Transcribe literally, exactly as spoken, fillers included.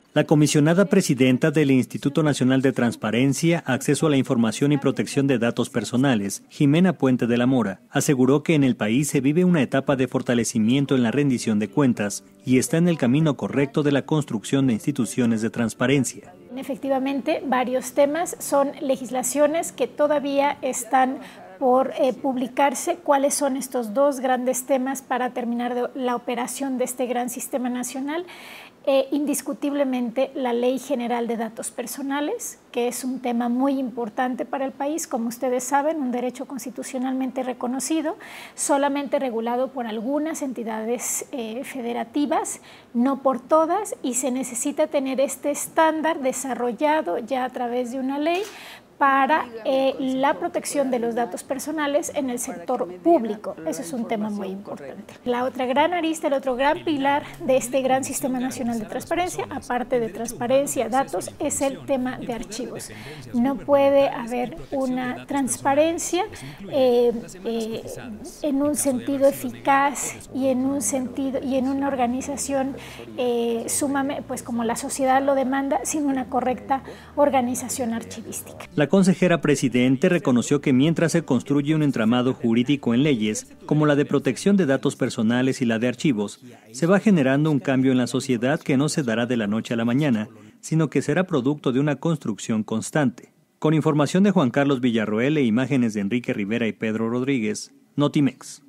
La comisionada presidenta del Instituto Nacional de Transparencia, Acceso a la Información y Protección de Datos Personales, Jimena Puente de la Mora, aseguró que en el país se vive una etapa de fortalecimiento en la rendición de cuentas y está en el camino correcto de la construcción de instituciones de transparencia. Efectivamente, varios temas son legislaciones que todavía están por eh, publicarse. ¿Cuáles son estos dos grandes temas para terminar de la operación de este gran sistema nacional? Eh, indiscutiblemente la Ley General de Datos Personales, que es un tema muy importante para el país, como ustedes saben, un derecho constitucionalmente reconocido, solamente regulado por algunas entidades eh, federativas, no por todas, y se necesita tener este estándar desarrollado ya a través de una ley para eh, la protección de los datos personales en el sector público. Eso es un tema muy importante. La otra gran arista, el otro gran pilar de este gran sistema nacional de transparencia, aparte de transparencia, datos, es el tema de archivos. No puede haber una transparencia eh, eh, en un sentido eficaz y en un sentido y en una organización eh, sumamente, pues como la sociedad lo demanda, sin una correcta organización archivística. La consejera presidente reconoció que mientras se construye un entramado jurídico en leyes, como la de protección de datos personales y la de archivos, se va generando un cambio en la sociedad que no se dará de la noche a la mañana, sino que será producto de una construcción constante. Con información de Juan Carlos Villarroel e imágenes de Enrique Rivera y Pedro Rodríguez, Notimex.